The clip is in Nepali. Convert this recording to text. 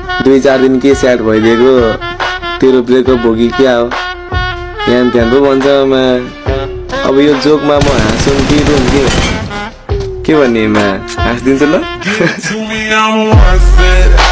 2-4 दिन के स्याड भइदिएको तेरो ब्रेकअप हो कि क्या हो यहाँ त्यहाँ पो भन्छ अब यो जोकमा म हाँसौँ कि रुम के भन्ने हाँसिदिन्छु ल